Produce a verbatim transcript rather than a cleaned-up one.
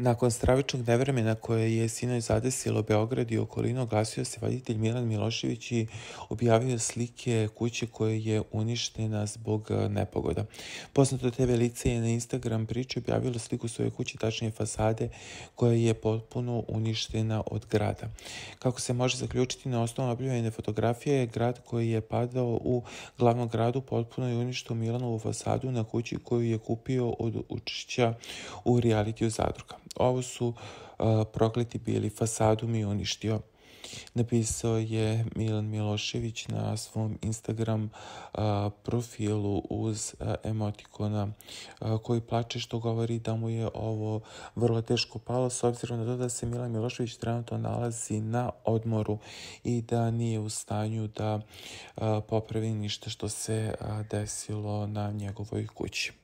Nakon stravičnog nevremena koje je sinoć zadesilo Beograd i okolinu, oglasio se vaditelj Milan Milošević i objavio slike kuće koja je uništena zbog nepogoda. Poznato te ve lice je na Instagram priči objavilo sliku svoje kuće, tačnije fasade, koja je potpuno uništena od grada. Kako se može zaključiti na osnovu objavljene fotografije, grad koji je padao u glavnom gradu potpuno je uništio Milanovu fasadu na kući koju je kupio od učešća u realitiju Zadruga. Ovo su uh, prokleti bili, fasadu mi uništio. Napisao je Milan Milošević na svom Instagram uh, profilu uz uh, emotikona uh, koji plače, što govori da mu je ovo vrlo teško palo, s obzirom na to da se Milan Milošević trenutno nalazi na odmoru i da nije u stanju da uh, popravi ništa što se uh, desilo na njegovoj kući.